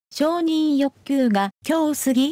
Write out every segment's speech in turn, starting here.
承認欲求が強すぎ？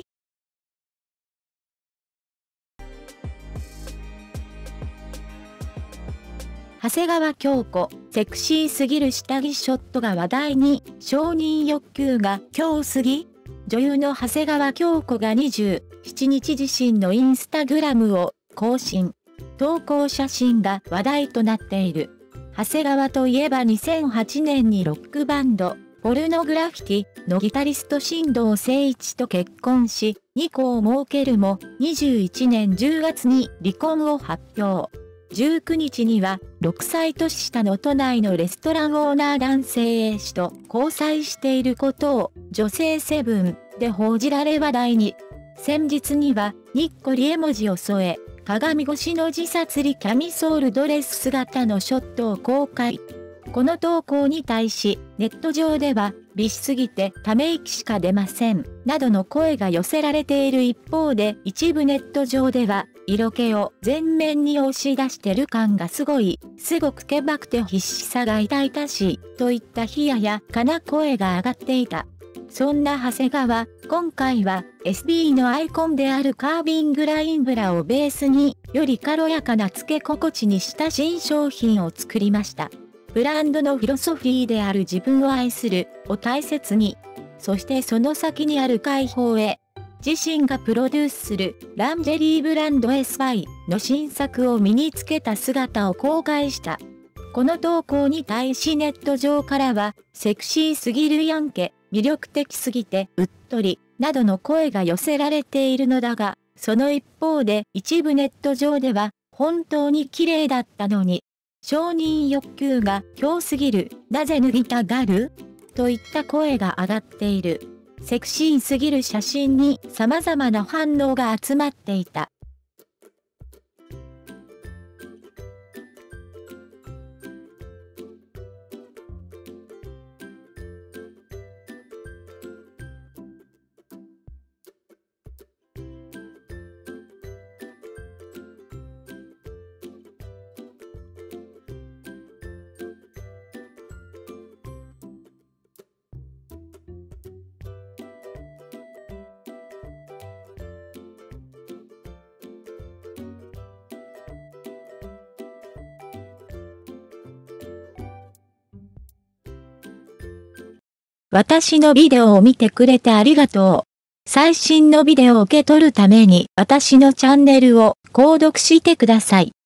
長谷川京子、セクシーすぎる下着ショットが話題に、承認欲求が強すぎ？女優の長谷川京子が27日自身のインスタグラムを更新。投稿写真が話題となっている。長谷川といえば2008年にロックバンド、ポルノグラフィティのギタリスト新藤誠一と結婚し、2子を設けるも、21年10月に離婚を発表。19日には、6歳年下の都内のレストランオーナー男性 A 氏と交際していることを、女性セブンで報じられ話題に。先日には、にっこり絵文字を添え、鏡越しの自殺りキャミソールドレス姿のショットを公開。この投稿に対し、ネット上では、美しすぎてため息しか出ません、などの声が寄せられている一方で、一部ネット上では、色気を前面に押し出してる感がすごくけばくて必死さが痛々しい、といった冷ややかな声が上がっていた。そんな長谷川、今回は SB のアイコンであるカービングラインブラをベースに、より軽やかなつけ心地にした新商品を作りました。ブランドのフィロソフィーである自分を愛するを大切に、そしてその先にある解放へ。自身がプロデュースするランジェリーブランド SY の新作を身につけた姿を公開した。この投稿に対しネット上からは、セクシーすぎるやんけ、魅力的すぎてうっとり、などの声が寄せられているのだが、その一方で一部ネット上では、本当に綺麗だったのに、承認欲求が強すぎる、なぜ脱ぎたがる？といった声が上がっている。セクシーすぎる写真に様々な反応が集まっていた。私のビデオを見てくれてありがとう。最新のビデオを受け取るために私のチャンネルを購読してください。